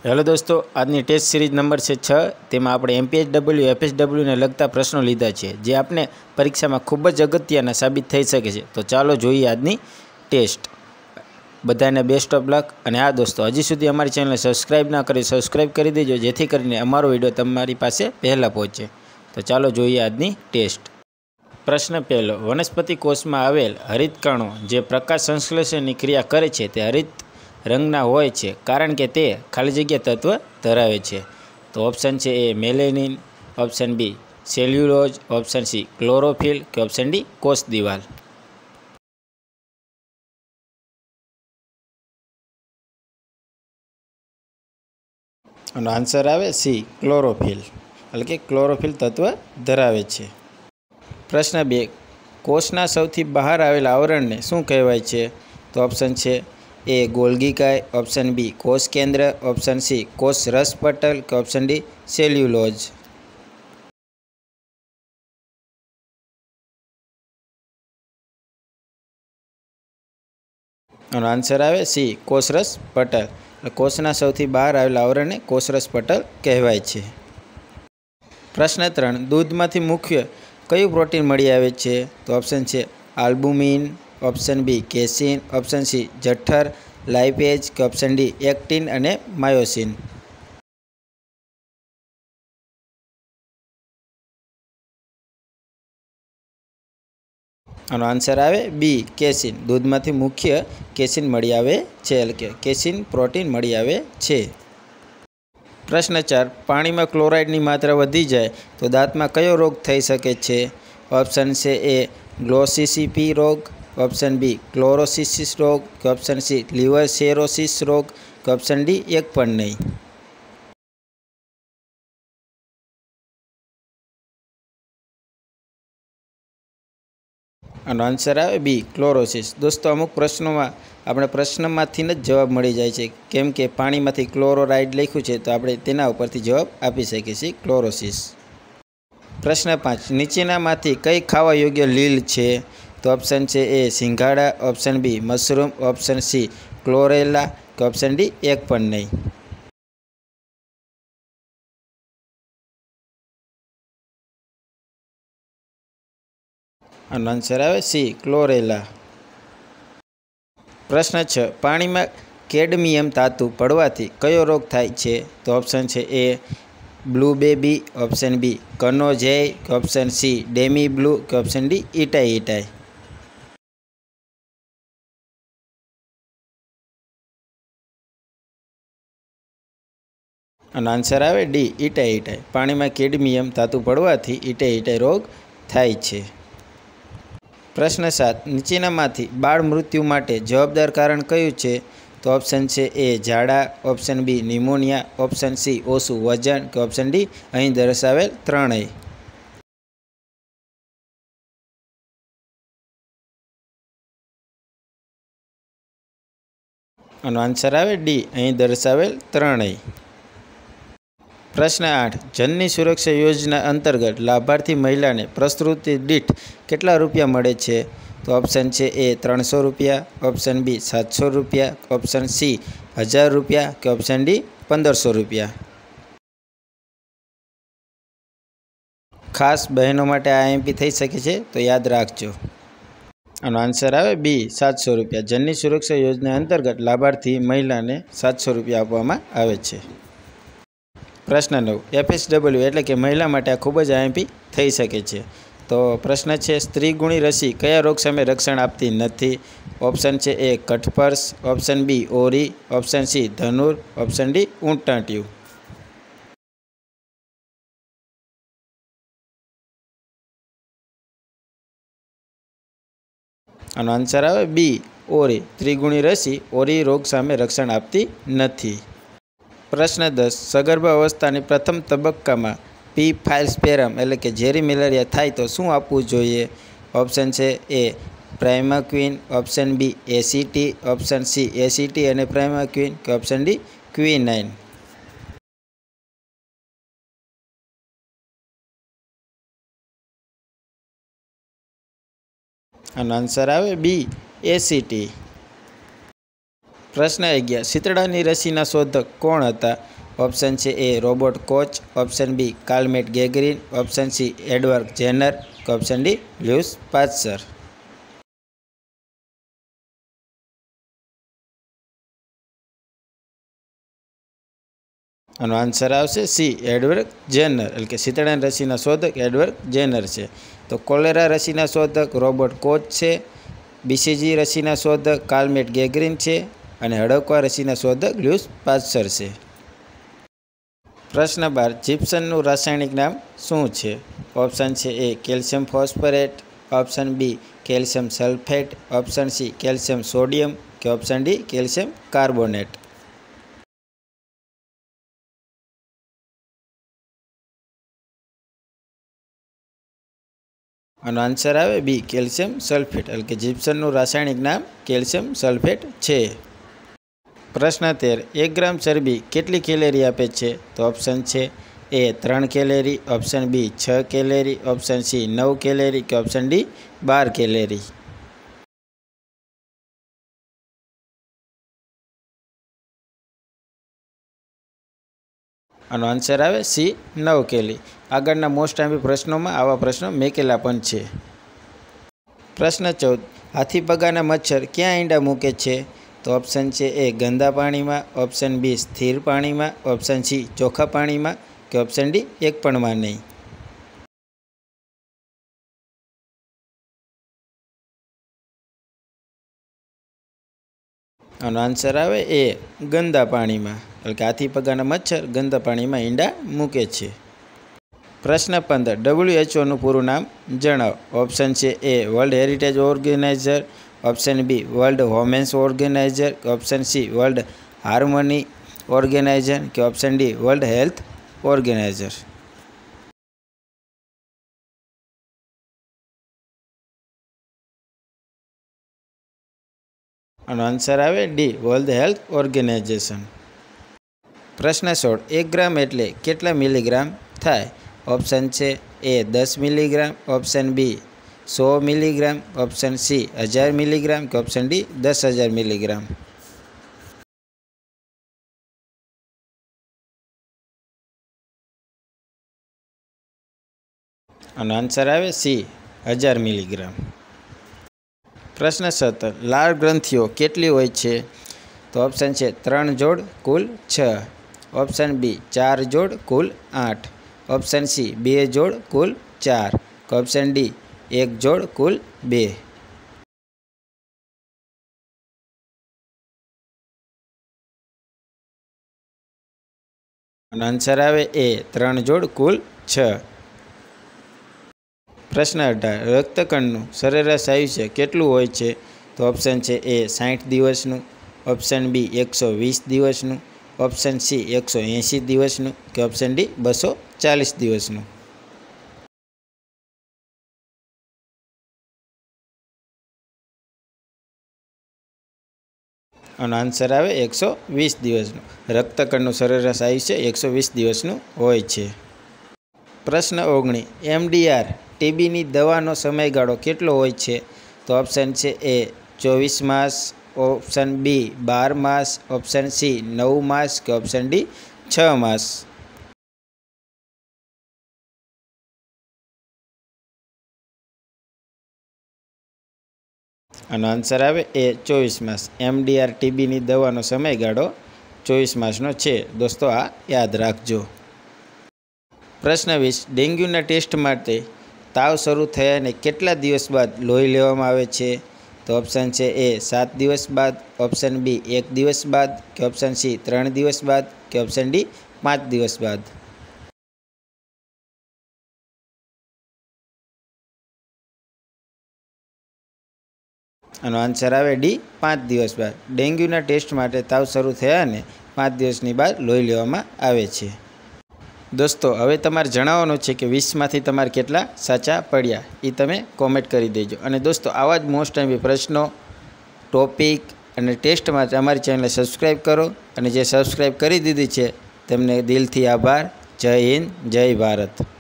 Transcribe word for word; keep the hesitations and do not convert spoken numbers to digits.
Hello दोस्तों, આજની test series number છે છ। તેમાં આપણે એમપીએચડબલ્યુ એફએસડબલ્યુને લગતા પ્રશ્નો લીધા છે, જે આપને પરીક્ષામાં ખૂબ જ અગત્યના સાબિત થઈ શકે છે। તો ચાલો જોઈએ આજની ટેસ્ટ। બધાને બેસ્ટ ઓફ લક। અને આ દોસ્તો, હજી સુધી અમારી ચેનલને સબસ્ક્રાઈબ ના કરી સબસ્ક્રાઈબ કરી દેજો, જેથી કરીને અમારો વિડીયો તમારી પાસે પહેલાં પહોંચે। તો ચાલો જોઈએ આજની ટેસ્ટ। પ્રશ્ન પહેલો, વનસ્પતિ કોષમાં આવેલ હરિતકણો જે પ્રકાશ સંશ્લેષણની ક્રિયા કરે છે તે હરિત રંગના હોય છે, કારણ કે તે ખાલી જગ્યા તત્વ ધરાવે છે। તો ઓપ્શન છે A melanin, option B cellulose, option C chlorophyll કે ઓપ્શન ડી કોષ દિવાલ। આનો આન્સર આવે સી ક્લોરોફિલ, એટલે કે ક્લોરોફિલ તત્વ ધરાવે છે। પ્રશ્ન બે, કોષના સૌથી બહાર આવેલા આવરણને શું કહેવાય છે? તો ઓપ્શન છે એ ગોલ્ગીકાય, ઓપ્શન બી કોષ કેન્દ્ર, ઓપ્શન સી કોષ રસ પટલ કે ઓપ્શન ડી સેલ્યુલોઝ। આનો આન્સર આવે સી કોષરસ પટલ, કોષના સૌથી બહાર આવેલા આવરણને કોષરસ પટલ કહેવાય છે। પ્રશ્ન ત્રણ, દૂધમાંથી મુખ્ય કયું પ્રોટીન મળી આવે છે? તો ઓપ્શન છે albumin, option B casein, option C જઠર, લાઇપેજ કે ઓપ્શન ડી એક્ટિન અને માયોસિન। આનો આન્સર આવે બી કેસીન, દૂધમાંથી મુખ્ય કેસીન મળી આવે છે, એટલે કે કેસીન પ્રોટીન મળી આવે છે। પ્રશ્ન ચાર, પાણીમાં ક્લોરાઇડની માત્રા વધી જાય તો દાંતમાં કયો રોગ થઈ શકે છે? ઓપ્શન છે એ ગ્લોસિસિપી રોગ, ઓપ્શન બી ક્લોરોસિસિસ રોગ કે ઓપ્શન સી લીવર સેરોસિસ રોગ કે ઓપ્શન ડી એક પણ નહીં। આનો આન્સર આવે બી ક્લોરોસિસ। દોસ્તો, અમુક પ્રશ્નોમાં આપણે પ્રશ્નમાંથી જ જવાબ મળી જાય છે, કેમ કે પાણીમાંથી ક્લોરોરાઇડ લખ્યું છે, તો આપણે તેના ઉપરથી જવાબ આપી શકીએ છીએ ક્લોરોસિસ। પ્રશ્ન પાંચ, નીચેનામાંથી કઈ ખાવા યોગ્ય લીલ છે? તો ઓપ્શન છે એ સિંઘાડા, option B mushroom, option C chlorella કે ઓપ્શન ડી એક પણ નહીં। આનો આન્સર આવે સી ક્લોરેલા। પ્રશ્ન છ, પાણીમાં કેડમિયમ ધાતુ ભળવાથી કયો રોગ થાય છે? તો ઓપ્શન છે A blue baby, option B કનોજેય કે ઓપ્શન સી ડેમી બ્લુ કે ઓપ્શન ડી ઇટાઈ ઇટાઈ। આનો આન્સર આવે ડી ઇટાઈ ઇટાઈ, પાણીમાં કેડમિયમ ધાતુ ભળવાથી ઇટાઈ ઇટાઈ રોગ થાય છે। પ્રશ્ન સાત, નીચેનામાંથી બાળ મૃત્યુ માટે જવાબદાર કારણ કયું છે? તો ઓપ્શન છે એ ઝાડા, option B pneumonia, option C ઓછું વજન કે ઓપ્શન ડી અહીં દર્શાવેલ ત્રણેય। આનો આન્સર આવે ડી અહીં દર્શાવેલ ત્રણેય। પ્રશ્ન આઠ, જનની સુરક્ષા યોજના અંતર્ગત લાભાર્થી મહિલાને પ્રસૂતિ દીઠ કેટલા રૂપિયા મળે છે? તો ઓપ્શન છે એ ત્રણસો રૂપિયા, ઓપ્શન બી સાતસો રૂપિયા, ઓપ્શન સી હજાર રૂપિયા કે ઓપ્શન ડી પંદરસો રૂપિયા। ખાસ બહેનો માટે આ એમપી થઈ શકે છે, તો યાદ રાખજો। આનો આન્સર આવે બી સાતસો રૂપિયા, જનની સુરક્ષા યોજના અંતર્ગત લાભાર્થી મહિલાને સાતસો રૂપિયા આપવામાં આવે છે। પ્રશ્ન નવ, એફએસડબલ્યુ એટલે કે મહિલા માટે આ ખૂબ જ આઈએમપી થઈ શકે છે। તો પ્રશ્ન છે, સ્ત્રીગુણી રસી કયા રોગ સામે રક્ષણ આપતી નથી? ઓપ્શન છે એ કઠપર્સ, ઓપ્શન બી ઓરી, ઓપ્શન સી ધનુર, ઓપ્શન ડી ઊંટાટિયું। આનો આન્સર આવે બી ઓરી, ત્રિગુણી રસી ઓરી રોગ સામે રક્ષણ આપતી નથી। પ્રશ્ન દસ, સગર્ભા અવસ્થાની પ્રથમ તબક્કામાં પી ફાઇલસ્પેરમ એટલે કે ઝેરી મેલેરિયા થાય તો શું આપવું જોઈએ? ઓપ્શન છે A primaquine, option B ACT, option C ACT અને પ્રાઇમાક્વિન કે ઓપ્શન ડી ક્વિનાઇન। આનો આન્સર આવે બી એસીટી। प्रश्न अगियार शीतळानी रसीना शोधक कोण हता? ऑप्शन छे A Robert Koch, option B कार्लमेट गैगरीन, option C Edward Jenner, option D Louis Pasteur. आनो आंसर आवशे सी एडवर्ड जेनर, એટલે કે शीतળાની રસીના શોધક એડવર્ડ જેનર છે। તો કોલેરા રસીના શોધક રોબર્ટ કોચ છે, બીસીજી રસીના શોધક કાર્લમેટ ગેગરીન છે અને હડકવા રસીના શોધક લ્યુઇસ પાશ્ચર છે। प्रश्न बार जिप्समનું રાસાયણિક નામ શું છે? ऑप्शन છે A calcium phosphate, option B calcium sulphate, option C calcium sodium કે ऑप्शन डी કેલ્શિયમ કાર્બોનેટ। આનો આન્સર આવે બી કેલ્શિયમ સલ્ફેટ, એટલે કે જીપ્સમનું રાસાયણિક નામ કેલ્શિયમ સલ્ફેટ છે। प्रश्न तेर एक ग्राम चरबी केटली कैलरी आपे छे? तो ऑप्शन छे ए त्रण कैलरी, ऑप्शन बी छ कैलरी, ऑप्शन सी नौ कैलरी के ऑप्शन डी बार कैलरी। आनो आंसर आवे सी नौ कैलरी। आगळना मोस्ट टाइम प्रश्नों में आवा प्रश्नों मेकेला पण छे। प्रश्न चौदह हाथी पगाना मच्छर क्या ईंडा मूके छे? तो ऑप्शन छे ए गंदा पानी में, ऑप्शन बी स्थिर पानी में, ऑप्शन सी चोखा पानी में के ऑप्शन डी एक पण में नहीं। आनो आंसर आवे ए गंदा पानी में, એટલે કે હાથી પગાના મચ્છર ગંદા પાણીમાં ઈંડા મૂકે છે। પ્રશ્ન પંદર ડબલ્યુએચઓ નું પૂરું નામ જણાવો। ઓપ્શન છે A world heritage organiser, option B world women's organiser, option C world harmony organiser के option D world health organiser. आनो आंसर आवे डी वर्ल्ड हेल्थ ऑर्गेनाइजेशन। प्रश्न सोलह एक ग्राम एटले केटला मिलीग्राम थाय? ऑप्शन छे ए दस मिलीग्राम, ऑप्शन बी सौ मिलीग्राम, ऑप्शन सी हजार मिलीग्राम के ऑप्शन डी दस हजार मिलीग्राम। आनो आंसर आवे सी हजार मिलीग्राम। प्रश्न सत्तर लाल ग्रंथिओ केटली होय छे? तो ऑप्शन छे त्रण जोड़ कुल छ, ऑप्शन बी चार जोड़ कुल आठ, ऑप्शन सी बे जोड़ कुल चार, ऑप्शन डी एक जोड़ कुल बे। आंसर आवे ए त्रण जोड़ कुल छ। प्रश्न अठार रक्तकणનું સરેરાશ આયુષ્ય કેટલું હોય છે? તો ઓપ્શન છે એ સાઠ દિવસનું, ઓપ્શન બી એકસો વીસ દિવસનું, ऑप्शन सी एक सौ एशी दिवसनु के ऑप्शन डी बसो चालीस दिवसनु। आनो आंसर आवे एक सौ वीस दिवसनु। रक्तकणનું સરેરાશ આયુષ્ય एक सौ वीस दिवसनु होय छे। प्रश्न ओगनीस एमडीआर टीबी नी दवानो समयगाळो केटलो होय छे? तो ऑप्शन छे ए चौबीस मास, ऑप्शन बी बार मास, ऑप्शन सी नौ मास के ऑप्शन डी छ मास। आनो आंसर आवे ए चौबीस मास। एमडीआर टीबी नी दवानो समयगाळो चौबीस मासनो छे। दोस्तों आ याद राखजो। प्रश्न बीस डेंग्यूना टेस्ट माटे ताव शरू थयाने केटला दिवस बाद लोही लेवामां आवे छे? तो ऑप्शन छे ए सात दिवस बाद, ऑप्शन बी एक दिवस बाद के ऑप्शन सी त्रण दिवस बाद के ऑप्शन डी पांच दिवस बाद। आनो आंसर आवे डी पांच दिवस बाद। डेंग्यूना टेस्ट माटे ताव शरू थयाने पांच दिवसनी बाद लोही लेवामां आवे छे। दोस्तों हवे तमारे जणाववानुं छे कि वीस मांथी तमारे केटला साचा पड्या ए तमे कॉमेंट करी देजो। अने दोस्तों आवा ज मोस्ट टाइम प्रश्नों टॉपिक अने टेस्ट माटे अमारी चेनल सब्सक्राइब करो अने जे सब्सक्राइब करी दीधी छे तेमने दिलथी आभार। जय हिंद, जय भारत।